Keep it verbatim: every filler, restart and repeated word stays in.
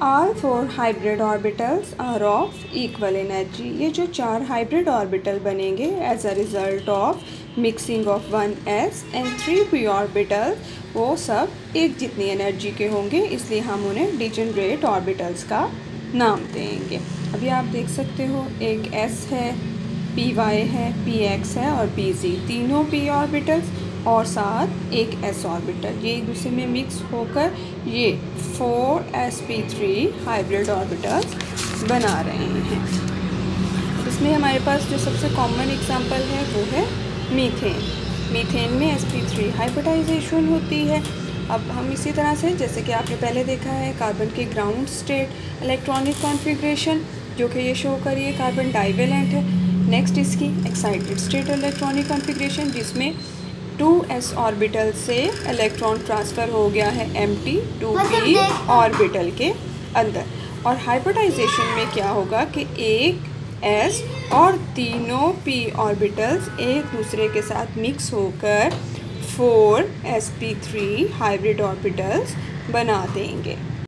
All four hybrid orbitals are of equal energy। ये जो चार हाइब्रिड ऑर्बिटल बनेंगे as a result of mixing of one S and three P orbital, वो सब एक जितनी एनर्जी के होंगे, इसलिए हम उन्हें डिजेनरेट ऑर्बिटल्स का नाम देंगे। अभी आप देख सकते हो एक एस है, पी वाई है, पी एक्स है और पी जी, तीनों पी ऑर्बिटल्स और साथ एक एस ऑर्बिटल, ये एक दूसरे में मिक्स होकर ये four S P three hybrid orbitals बना रहे हैं। इसमें हमारे पास जो सबसे कॉमन एग्जांपल है वो है मीथेन। मीथेन में एस पी थ्री हाइब्रिडाइजेशन होती है। अब हम इसी तरह से, जैसे कि आपने पहले देखा है, कार्बन के ग्राउंड स्टेट इलेक्ट्रॉनिक कॉन्फ़िगरेशन, जो कि ये शो करिए कार्बन डाइवेलेंट है। नेक्स्ट इसकी एक्साइटेड स्टेट इलेक्ट्रॉनिक कॉन्फ़िगरेशन, जिसमें टू एस ऑर्बिटल से इलेक्ट्रॉन ट्रांसफ़र हो गया है empty two P orbital के अंदर। और हाइब्रिडाइजेशन में क्या होगा कि एक एस और तीनों पी ऑर्बिटल्स एक दूसरे के साथ मिक्स होकर four S P three hybrid orbitals बना देंगे।